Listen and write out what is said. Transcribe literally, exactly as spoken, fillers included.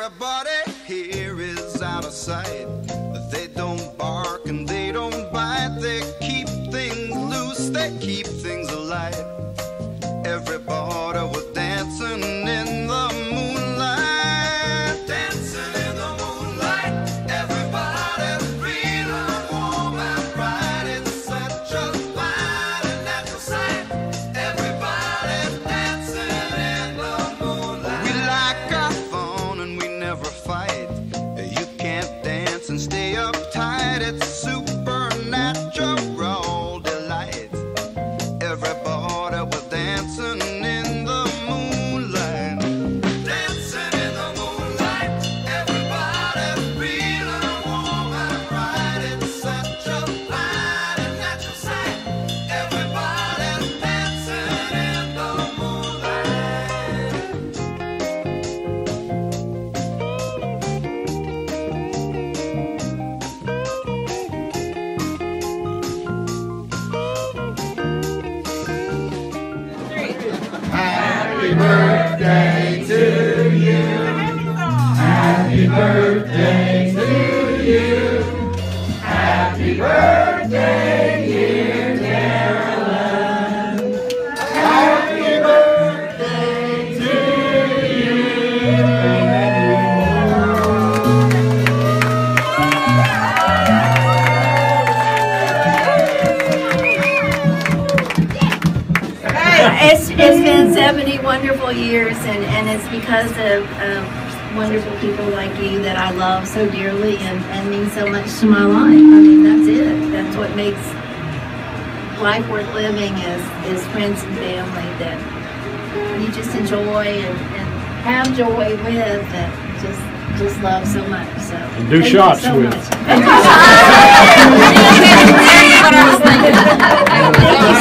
Everybody here is out of sight. They don't bark and they don't bite. They keep things loose, they keep things alive. Everybody was dancing in the moonlight, dancing in the moonlight. Everybody's feeling warm and bright. It's such a fine and natural sight. Everybody's dancing in the moonlight. We like our fun and we never fight. You can't dance and stay uptight. It's supernatural delight. Everybody was dancing in the moonlight, dancing in the moonlight. Everybody's feeling warm and bright. It's such a fine and natural sight. Everybody's dancing in the moonlight. Happy birthday to you. Happy birthday to you. Happy birthday, dear Carolyn. Happy birthday to you. It's, it's been seventy wonderful years, and, and it's because of um, wonderful people like you that I love so dearly and, and mean so much to my life. I mean, that's it. That's what makes life worth living is, is friends and family that you just enjoy and, and have joy with and just just love so much. So And do thank shots you so with. much. Thank you